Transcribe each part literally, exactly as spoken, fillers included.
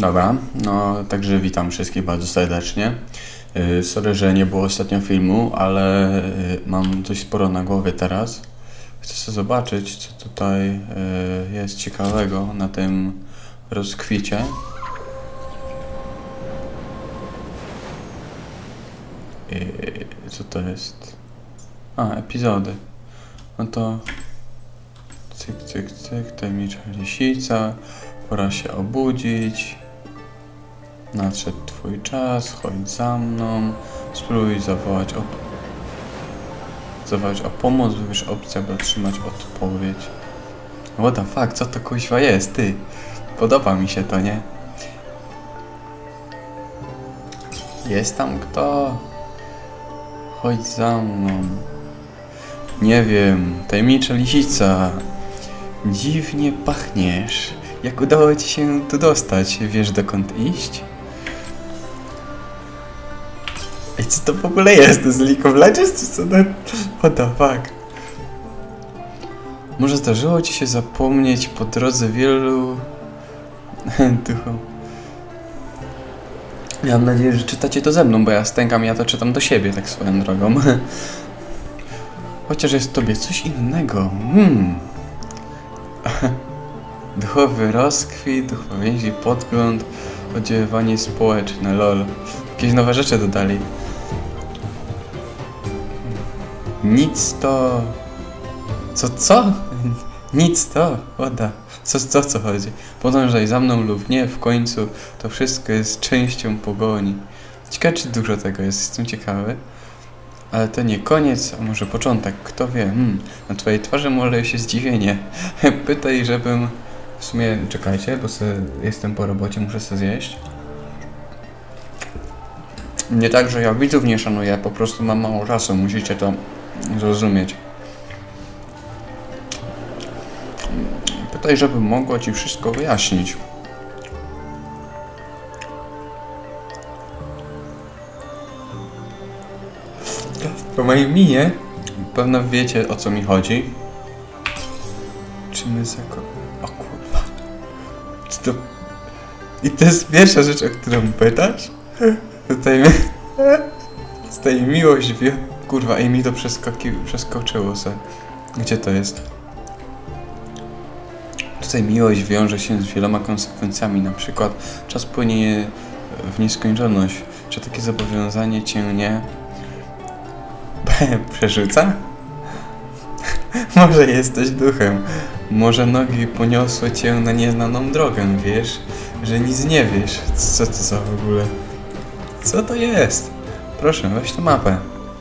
Dobra, no także witam wszystkich bardzo serdecznie. Yy, sorry, że nie było ostatnio filmu, ale yy, mam dość sporo na głowie teraz. Chcę sobie zobaczyć, co tutaj yy, jest ciekawego na tym rozkwicie. Yy, co to jest? A, epizody. No to cyk, cyk, cyk, tajemnicza lisica, pora się obudzić. Nadszedł twój czas, chodź za mną, spróbuj zawołać o, zawołać o pomoc, wybierz opcję, aby otrzymać odpowiedź. What the fuck, co to kuźwa jest, ty? Podoba mi się to, nie? Jest tam kto? Chodź za mną. Nie wiem, tajemnicza lisica. Dziwnie pachniesz. Jak udało ci się tu dostać? Wiesz, dokąd iść? Ej, co to w ogóle jest? To jest League of Legends czy co? What the fuck? Może zdarzyło ci się zapomnieć po drodze wielu duchom. Ja mam nadzieję, że czytacie to ze mną, bo ja stękam, ja to czytam do siebie, tak swoją drogą. Chociaż jest w tobie coś innego. Hmm. Duchowy rozkwit, duchowa więzi, podgląd, oddziaływanie społeczne, lol. Jakieś nowe rzeczy dodali. Nic to... Co, co? Nic to? Woda. Co, co, co chodzi? Podążaj za mną lub nie, w końcu to wszystko jest częścią pogoni. Ciekawe, czy dużo tego jest, jestem ciekawy. Ale to nie koniec, a może początek, kto wie. Hmm, na twojej twarzy może się zdziwienie. Pytaj, żebym... W sumie, czekajcie, bo se, jestem po robocie, muszę sobie zjeść. Nie tak, że ja widzów nie szanuję, po prostu mam mało czasu, musicie to zrozumieć. Pytaj, żebym mogła ci wszystko wyjaśnić. Po mojej minie pewno wiecie, o co mi chodzi. Czy my zako... O kurwa. Czy to... I to jest pierwsza rzecz, o którą pytasz? Tutaj mi... Tutaj miłość wie... Kurwa, i mi to przeskoki... przeskoczyło se. Gdzie to jest? Tutaj miłość wiąże się z wieloma konsekwencjami, na przykład czas płynie w nieskończoność. Czy takie zobowiązanie cię nie... przerzuca? Może jesteś duchem. Może nogi poniosły cię na nieznaną drogę, wiesz? Że nic nie wiesz. Co to za w ogóle? Co to jest? Proszę, weź tę mapę.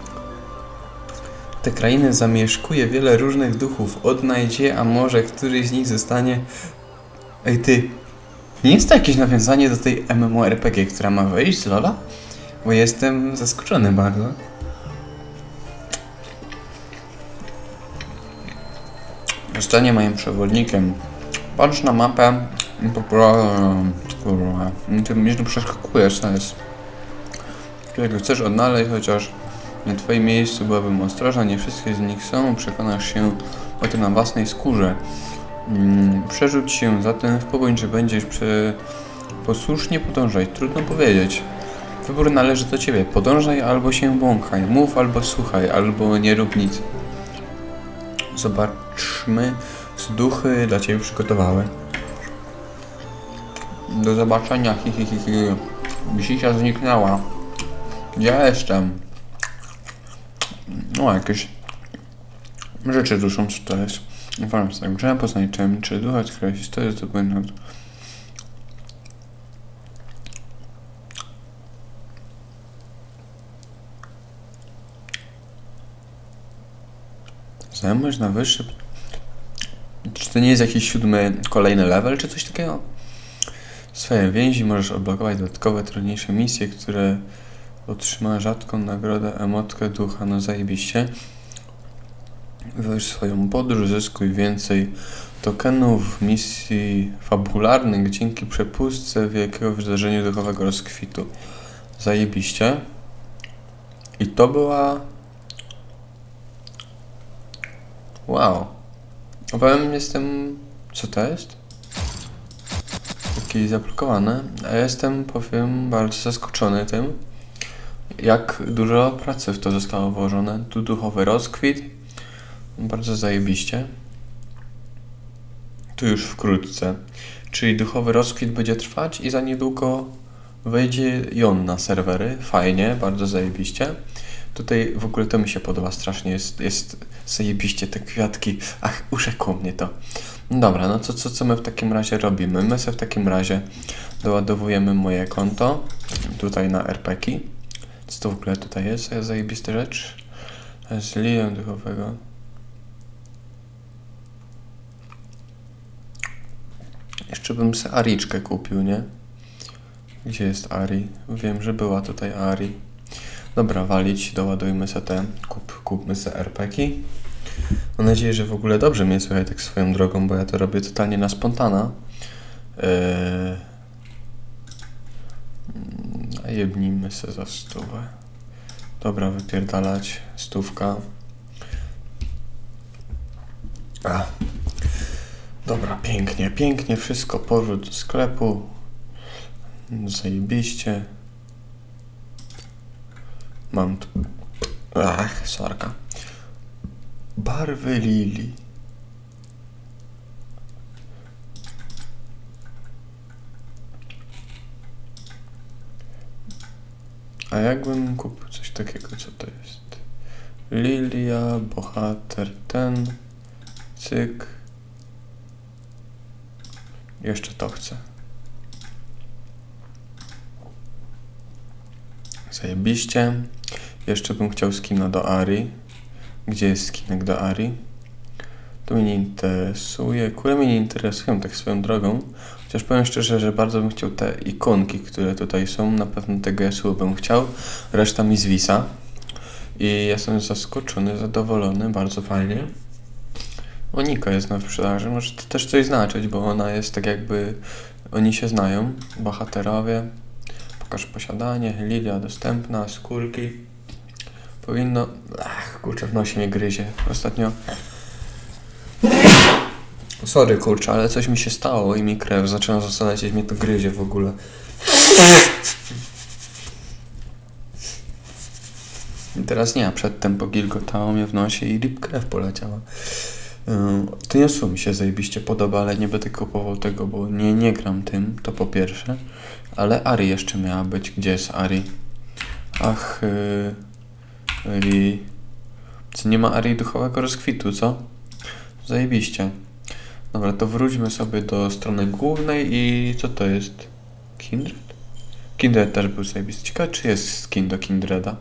Te krainy zamieszkuje wiele różnych duchów. Odnajdź je, a może któryś z nich zostanie... Ej ty, nie jest to jakieś nawiązanie do tej MMORPG, która ma wyjść z Lola? Bo jestem zaskoczony bardzo. Zostanie moim przewodnikiem. Patrz na mapę i po prostu... Kurwa, mnie tu przeskakuje sens. Którego chcesz odnaleźć, chociaż na twoim miejscu byłabym ostrożna, nie wszystkie z nich są, przekonasz się o tym na własnej skórze. Hmm, przerzuć się zatem w pogoń, że będziesz przy... posłusznie podążać, trudno powiedzieć. Wybór należy do ciebie, podążaj albo się błąkaj, mów albo słuchaj, albo nie rób nic. Zobaczmy, co duchy dla ciebie przygotowały. Do zobaczenia, hi hi hi hi. Lisicia zniknęła. Ja jestem. No, jakieś rzeczy duszą, co to jest. Informacja tak, grze, poznaj czym, czy ducha, skrywa historię, to będą. Znajomość na wyższy... Czy to nie jest jakiś siódmy, kolejny level, czy coś takiego? Swoje więzi możesz odblokować dodatkowe, trudniejsze misje, które otrzyma rzadką nagrodę, emotkę ducha, no zajebiście. Wyjdź swoją podróż, zyskuj więcej tokenów, misji fabularnych dzięki przepustce wielkiego wydarzenia duchowego rozkwitu. Zajebiście. I to była... Wow. Opowiem, jestem... Co to jest? wszystkie zablokowane, a ja jestem, powiem, bardzo zaskoczony tym, jak dużo pracy w to zostało włożone. Tu duchowy rozkwit, bardzo zajebiście. Tu już wkrótce, czyli duchowy rozkwit będzie trwać i za niedługo wejdzie Jon na serwery, fajnie, bardzo zajebiście. Tutaj w ogóle to mi się podoba strasznie, jest, jest zajebiście te kwiatki, ach, urzekło mnie to. Dobra, no to co, co my w takim razie robimy? My sobie w takim razie doładowujemy moje konto, tutaj na er pe ki. Co to w ogóle tutaj jest? Zajebista rzecz. Z lilią duchowego. Jeszcze bym sobie Ariczkę kupił, nie? Gdzie jest Ari? Wiem, że była tutaj Ari. Dobra, walić, doładujmy sobie te, kup, kupmy sobie er pe ki. Mam nadzieję, że w ogóle dobrze mnie słychać tak swoją drogą, bo ja to robię totalnie na spontana. Eee... A jebnijmy sobie za stówę. Dobra, wypierdalać. Stówka. A. Dobra, pięknie, pięknie. Wszystko, powrót do sklepu. Zajebiście. Mam tu... Ach, sorka. Barwy lilii. A jakbym kupił coś takiego, co to jest? Lilia, bohater ten, cyk. Jeszcze to chcę. Zajebiście. Jeszcze bym chciał skina do Ari. Gdzie jest skinek do Ari? To mnie nie interesuje. Kule mnie nie interesują tak swoją drogą. Chociaż powiem szczerze, że bardzo bym chciał te ikonki, które tutaj są. Na pewno tego Yasuo bym chciał. Reszta mi zwisa. I jestem zaskoczony, zadowolony. Bardzo fajnie. Monika jest na sprzedaży. Może to też coś znaczyć, bo ona jest tak jakby... Oni się znają. Bohaterowie. Pokaż posiadanie. Lilia dostępna. Skórki. Powinno... Ach, kurczę, w nosie mnie gryzie. Ostatnio... Sorry, kurczę, ale coś mi się stało i mi krew zaczęła zasadać i mnie to gryzie w ogóle. I teraz nie, a przedtem pogilgotało mnie w nosie i lip krew poleciała. To Yasuo mi się zajebiście podoba, ale nie będę kupował tego, bo nie, nie gram tym, to po pierwsze. Ale Ari jeszcze miała być. Gdzie jest Ari? Ach... Yy... Co, nie ma Ari duchowego rozkwitu, co? Zajebiście. Dobra, to wróćmy sobie do strony głównej i co to jest? Kindred? Kindred też był zajebisty. Ciekawe, czy jest skin do Kindreda?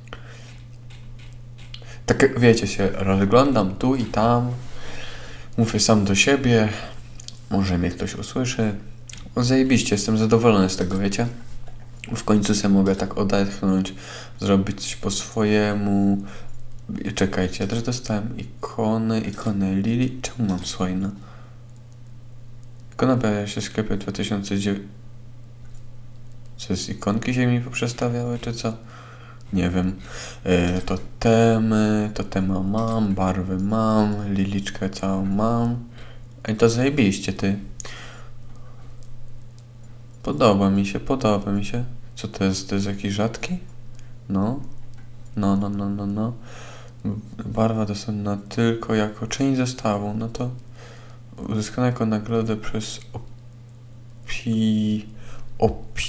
Tak, wiecie, się rozglądam tu i tam. Mówię sam do siebie. Może mnie ktoś usłyszy. O, zajebiście, jestem zadowolony z tego, wiecie? W końcu sobie mogę tak odetchnąć, zrobić coś po swojemu. Czekajcie, ja też dostałem ikony, ikony Lili. Czemu mam Swaina? Ikona pojawia się w sklepie dwa tysiące dziewięć. Co jest, ikonki się mi poprzestawiały, czy co? Nie wiem. Yy, totemy, totema mam, barwy mam, liliczkę całą mam. Ej, to zajebiście, ty. Podoba mi się, podoba mi się. Co to jest? To jest jakiś rzadki? No. No, no, no, no, no. Barwa dostępna tylko jako część zestawu. No to uzyskana jako nagrodę przez opi... opi...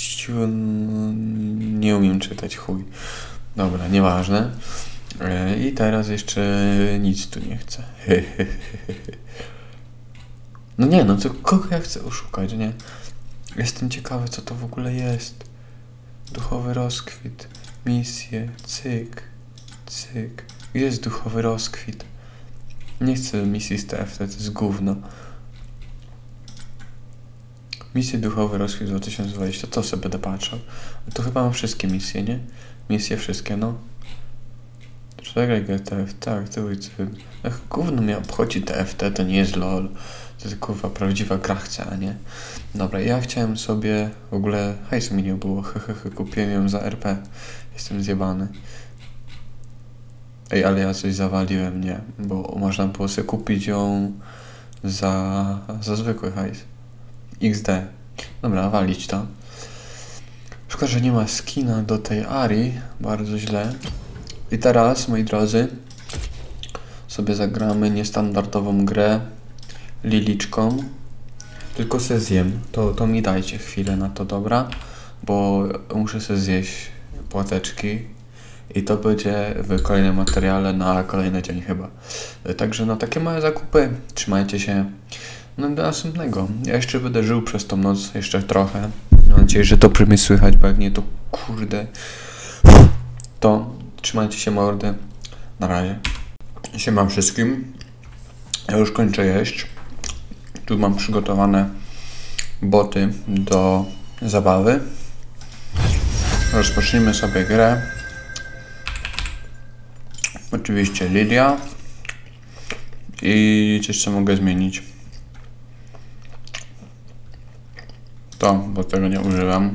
Nie umiem czytać, chuj. Dobra, nieważne. I teraz jeszcze nic tu nie chcę. No nie, no to kogo ja chcę oszukać, nie? Jestem ciekawy, co to w ogóle jest. Duchowy rozkwit. Misje. Cyk. Cyk. Gdzie jest duchowy rozkwit? Nie chcę misji z T F T, to jest gówno. Misje duchowy rozkwit dwa tysiące dwudziesty, to sobie będę patrzył. To chyba mam wszystkie misje, nie? Misje wszystkie, no. Czekaj, T F T, tak, to jest... Ach, gówno mnie obchodzi T F T, to nie jest LOL. To jest kurwa prawdziwa gra chce, a nie? Dobra, ja chciałem sobie... W ogóle hajsu mi nie było, hehehe, kupiłem ją za R P. Jestem zjebany. Ej, ale ja coś zawaliłem, nie? Bo można było sobie kupić ją za, za zwykły hajs. X D. Dobra, walić to. Szkoda, że nie ma skina do tej Ari. Bardzo źle. I teraz, moi drodzy, sobie zagramy niestandardową grę Liliczką. Tylko se zjem. To, to mi dajcie chwilę na to, dobra? Bo muszę sobie zjeść płateczki. I to będzie w kolejnym materiale na kolejny dzień chyba. Także no takie małe zakupy. Trzymajcie się. No do następnego. Ja jeszcze będę żył przez tą noc. Jeszcze trochę. Mam nadzieję, że to mnie słychać, bo jak nie to kurde. To trzymajcie się mordy. Na razie. Siema wszystkim. Ja już kończę jeść. Tu mam przygotowane boty do zabawy. Rozpocznijmy sobie grę. Oczywiście Lilia. I coś co mogę zmienić. To, bo tego nie używam.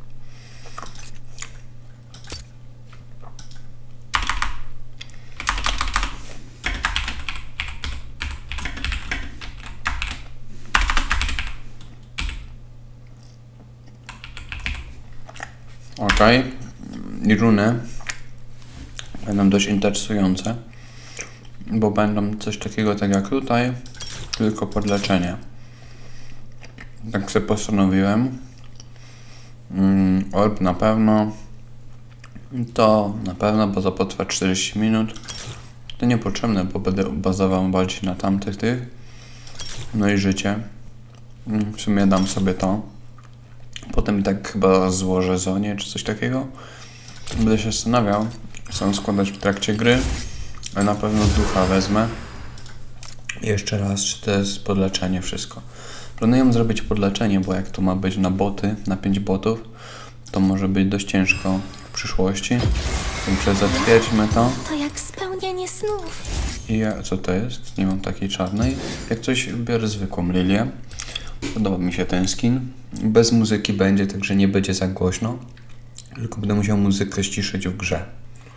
Ok. I runy będą dość interesujące, bo będą coś takiego tak jak tutaj, tylko pod leczenie. Tak sobie postanowiłem. Mm, orb na pewno. To na pewno, bo to potrwa czterdzieści minut. To niepotrzebne, bo będę bazował bardziej na tamtych tych. No i życie. W sumie dam sobie to. Potem i tak chyba złożę zonie czy coś takiego. Będę się zastanawiał, co składać w trakcie gry. Ale na pewno ducha wezmę. I jeszcze raz, czy to jest podleczenie wszystko. Planuję zrobić podleczenie, bo jak to ma być na boty, na pięć botów, to może być dość ciężko w przyszłości. Także zatwierdźmy to. To jak spełnienie snów. I ja, co to jest? Nie mam takiej czarnej. Jak coś, biorę zwykłą Lilię. Podoba mi się ten skin. Bez muzyki będzie, także nie będzie za głośno. Tylko będę musiał muzykę ściszyć w grze.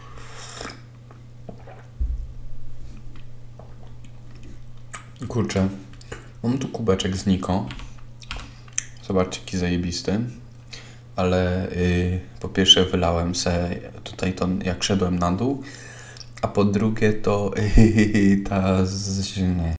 Kurczę. Mam tu kubeczek z Niko. Zobaczcie, jaki zajebisty. Ale yy, po pierwsze wylałem se tutaj to, jak szedłem na dół. A po drugie to yy, ta z, nie,